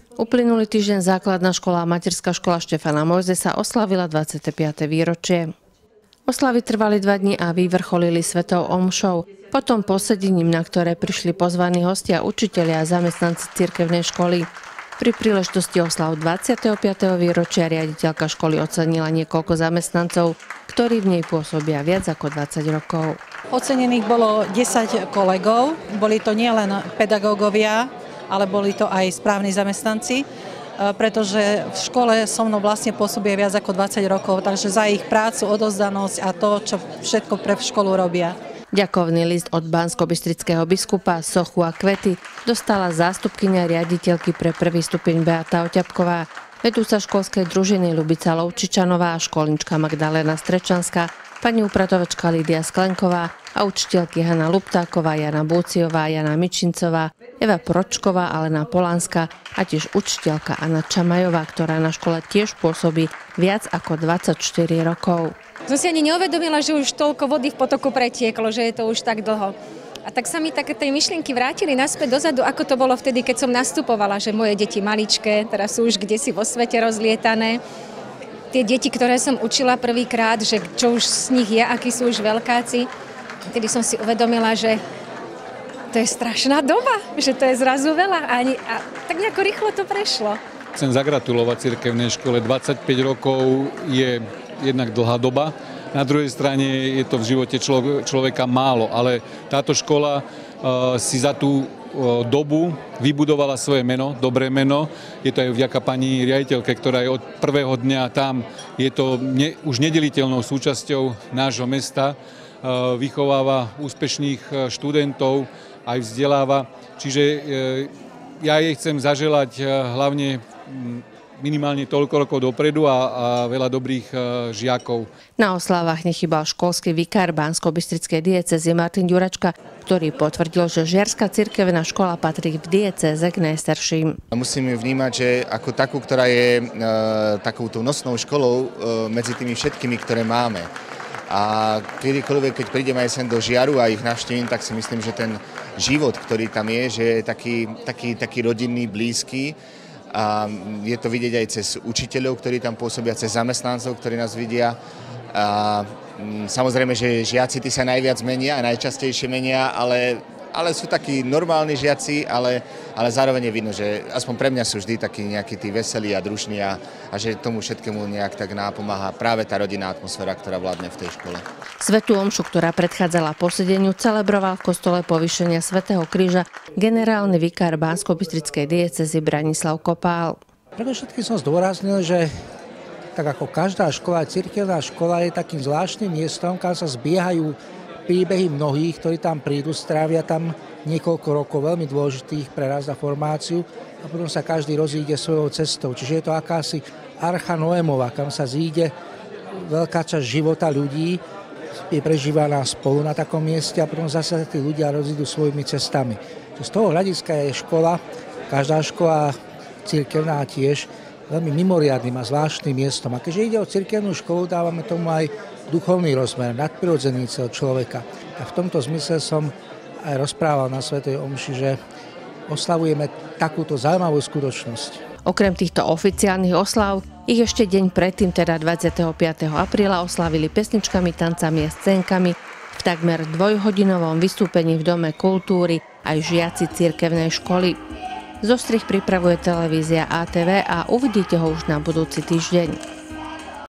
Uplynulý týždeň základná škola a materská škola Štefana Mojzesa oslavila 25. výročie. Oslavy trvali 2 dni a vyvrcholili svetou omšou. Potom posedením, na ktoré prišli pozvaní hostia, učitelia a zamestnanci cirkevnej školy. Pri príležitosti oslav 25. výročia riaditeľka školy ocenila niekoľko zamestnancov, ktorí v nej pôsobia viac ako 20 rokov. Ocenených bolo 10 kolegov, boli to nielen pedagógovia, ale boli to aj správni zamestnanci, pretože v škole so mnou vlastne pôsobia viac ako 20 rokov, takže za ich prácu, odovzdanosť a to, čo všetko pre školu robia. Ďakovný list od banskobystrického biskupa, sochu a kvety dostala zástupkyňa riaditeľky pre 1. stupeň Beata Oťapková, vedúca školskej družiny Ľubica Lovčičanová, školnička Magdalena Strečanská, pani upratovačka Lídia Sklenková a učiteľky Hanna Luptáková, Jana Búciová, Jana Mičincová, Eva Pročková, Alena Polánska a tiež učiteľka Anna Čamajová, ktorá na škole tiež pôsobí viac ako 24 rokov. Som si ani neuvedomila, že už toľko vody v potoku pretieklo, že je to už tak dlho. A tak sa mi také tej myšlienky vrátili naspäť dozadu, ako to bolo vtedy, keď som nastupovala, že moje deti maličké, teraz sú už kdesi vo svete rozlietané. Tie deti, ktoré som učila prvýkrát, že čo už z nich je, akí sú už veľkáci, vtedy som si uvedomila, že to je strašná doba, že to je zrazu veľa a tak nejako rýchlo to prešlo. Chcem zagratulovať cirkevnej škole, 25 rokov je jednak dlhá doba. Na druhej strane je to v živote človeka málo, ale táto škola si za tú dobu vybudovala svoje meno, dobré meno. Je to aj vďaka pani riaditeľke, ktorá je od prvého dňa tam. Je to už nedeliteľnou súčasťou nášho mesta. Vychováva úspešných študentov, aj vzdeláva. Čiže ja jej chcem zaželať hlavne minimálne toľko rokov dopredu a veľa dobrých žiakov. Na oslavách nechybal školský vikár banskobystrickej diecézy Martin Ďuračka, ktorý potvrdil, že Žiarska cirkevná škola patrí v diecéze k najstarším. Musíme vnímať, že ako takú, ktorá je takouto nosnou školou medzi tými všetkými, ktoré máme. A kedykoľvek, keď prídem aj sem do Žiaru a ich navštívim, tak si myslím, že ten život, ktorý tam je, že je taký rodinný, blízky. A je to vidieť aj cez učiteľov, ktorí tam pôsobia, cez zamestnancov, ktorí nás vidia. A samozrejme, že žiaci tí sa najviac menia a najčastejšie menia, ale sú takí normálni žiaci, ale zároveň je vidno, že aspoň pre mňa sú vždy takí nejakí tí veselí a družní a že tomu všetkému nejak tak nápomáha práve tá rodinná atmosféra, ktorá vládne v tej škole. Svätú omšu, ktorá predchádzala posedeniu, celebroval v kostole Povýšenia svätého Kríža generálny vikár banskobystrickej diecézy Branislav Kopál. Predovšetkým som zdôraznil, že tak ako každá škola, cirkevná škola je takým zvláštnym miestom, kam sa zbiehajú príbehy mnohých, ktorí tam prídu, strávia tam niekoľko rokov veľmi dôležitých pre raz a formáciu a potom sa každý rozíde svojou cestou. Čiže je to akási archa Noémova, kam sa zíde veľká časť života ľudí, je prežívaná spolu na takom mieste a potom zase tí ľudia rozídu svojimi cestami. Z toho hľadiska je škola, každá škola cirkevná tiež, veľmi mimoriadnym a zvláštnym miestom. A keďže ide o cirkevnú školu, dávame tomu aj duchovný rozmer, nadprirodzený celého človeka. A v tomto zmysle som aj rozprával na svätej omši, že oslavujeme takúto zaujímavú skutočnosť. Okrem týchto oficiálnych oslav, ich ešte deň predtým, teda 25. apríla, oslavili pesničkami, tancami a scénkami v takmer 2-hodinovom vystúpení v Dome kultúry aj žiaci cirkevnej školy. Zostrih pripravuje televízia ATV a uvidíte ho už na budúci týždeň.